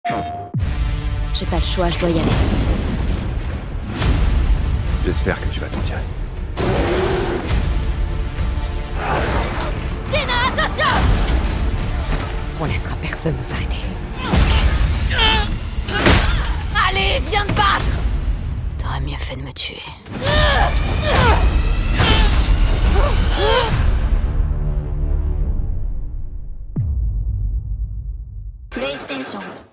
J'ai pas le choix, je dois y aller. J'espère que tu vas t'en tirer. Tina, attention! On laissera personne nous arrêter. Allez, viens te battre! T'aurais mieux fait de me tuer. PlayStation